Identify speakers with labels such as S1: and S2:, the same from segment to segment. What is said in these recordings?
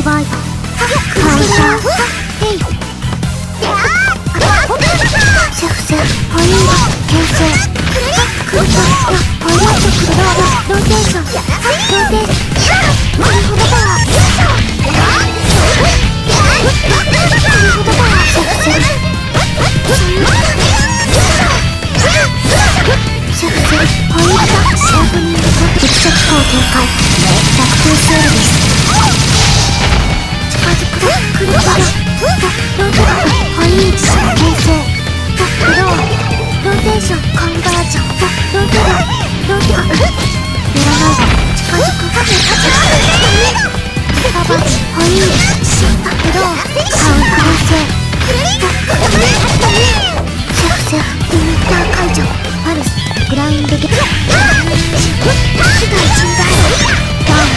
S1: バイドカウンターヘイセフセフポイント牽制クルトポイントクローローテーションローテーションクルフォバークルフォバーセフセフセフセフポイントシャープニングと力速砲展開逆風セールです近づくクルフォバーローテーションポイント牽制クローローテーションコンバージョンローテーションローテーションやらないで近づくパパチポイントシンタクローカウンター制セフセフリミッター解除パルスグラインドゲット被害甚大ダウン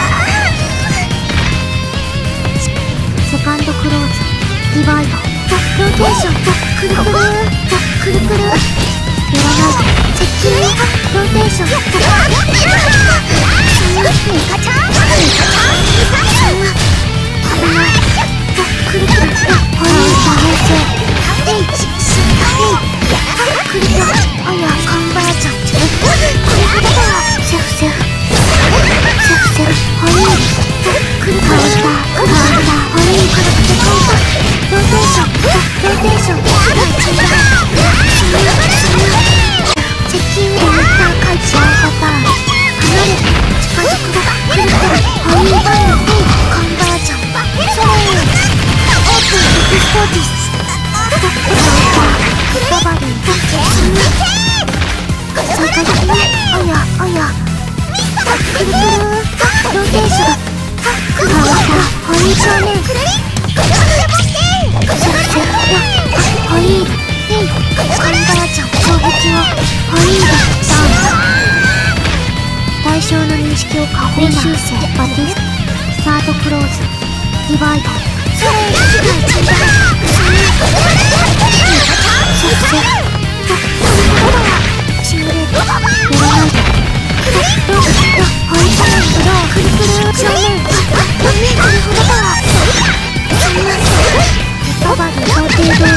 S1: セカンドクローズディバイドローテーションクルクルクルクルやらない接近ローテーションミカちゃん危ないクルクルポイント編成Hシンタヘイクルクルあやカンバージョンクルクルセフセフセフセフポイントクルカウンターポイントローテーションローテーション接近リミッター解除パターン離れて近づくクルクルポイントカンバージョンソレイユオープンエクスポーティスババリン参加的ねあやクルクルローテーションカウンターポイント正面ポイントヘイカンバージョン衝撃をポイントダウン対象の認識を加工修正バティスタートクローズディバイドそれ被害甚大セフセシミュレートやらないでポイントロークルクル正面クルフォバーババルローテード